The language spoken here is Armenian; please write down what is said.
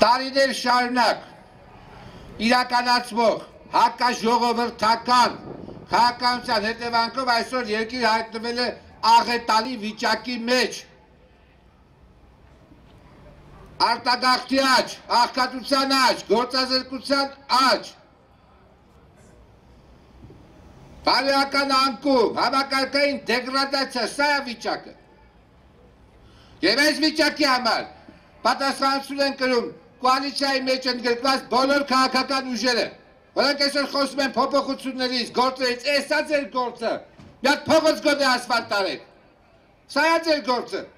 տարիներ շարունակ իրականացվող հակաժողովրդական քաղաքականության հետևանքով այսօր երկիրը հայտնվել է աղետալի վիճակի մեջ։ Արտագաղթի աճ, աղքատության աճ, գործազրկության աճ, բարոյական անկում, համակարգային դեգրադացիա, սա է վիճակը։ Եվ այս վիճակի համար պատասխանատվություն են կրում կոալիցիայի մեջ ընդգրկված բոլոր քաղաքական ուժերը, որոնք այսօր խոսում են փոփոխություններից, գործերից, էսա ձեր գործը, մի հատ փողոց գոնե ասֆալտ տարեք, սա է ձեր գործը։